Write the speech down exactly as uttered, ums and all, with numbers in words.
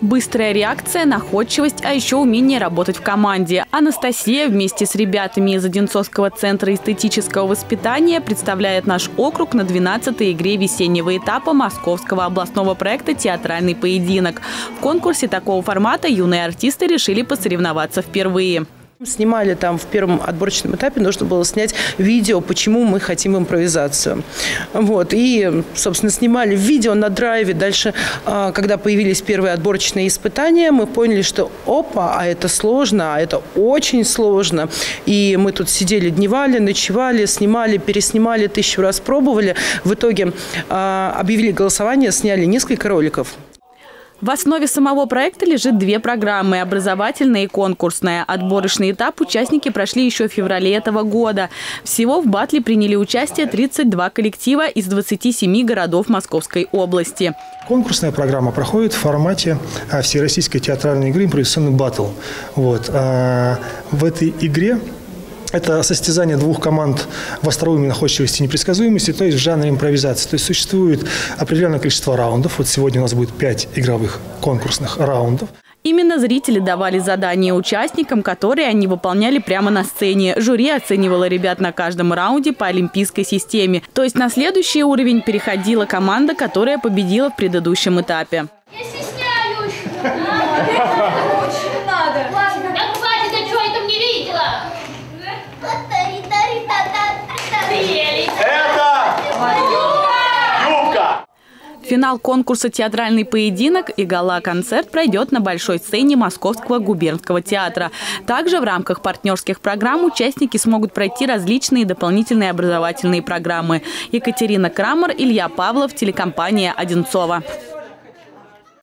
Быстрая реакция, находчивость, а еще умение работать в команде. Анастасия вместе с ребятами из Одинцовского центра эстетического воспитания представляет наш округ на двенадцатой игре весеннего этапа Московского областного проекта «Театральный поединок». В конкурсе такого формата юные артисты решили посоревноваться впервые. Снимали там в первом отборочном этапе, нужно было снять видео, почему мы хотим импровизацию. Вот. И, собственно, снимали видео на драйве. Дальше, когда появились первые отборочные испытания, мы поняли, что опа, а это сложно, а это очень сложно. И мы тут сидели, дневали, ночевали, снимали, переснимали, тысячу раз пробовали. В итоге объявили голосование, сняли несколько роликов. В основе самого проекта лежит две программы – образовательная и конкурсная. Отборочный этап участники прошли еще в феврале этого года. Всего в батле приняли участие тридцать два коллектива из двадцати семи городов Московской области. Конкурсная программа проходит в формате всероссийской театральной игры «Импровизационный баттл». Вот. В этой игре это состязание двух команд в остроумии, находчивости и непредсказуемости, то есть в жанре импровизации. То есть существует определенное количество раундов. Вот сегодня у нас будет пять игровых конкурсных раундов. Именно зрители давали задания участникам, которые они выполняли прямо на сцене. Жюри оценивало ребят на каждом раунде по олимпийской системе. То есть на следующий уровень переходила команда, которая победила в предыдущем этапе. Я стесняюсь. Очень надо. Да хватит, я что это не видела? Финал конкурса «Театральный поединок» и гала-концерт пройдет на большой сцене Московского губернского театра. Также в рамках партнерских программ участники смогут пройти различные дополнительные образовательные программы. Екатерина Крамер, Илья Павлов, телекомпания «Одинцово».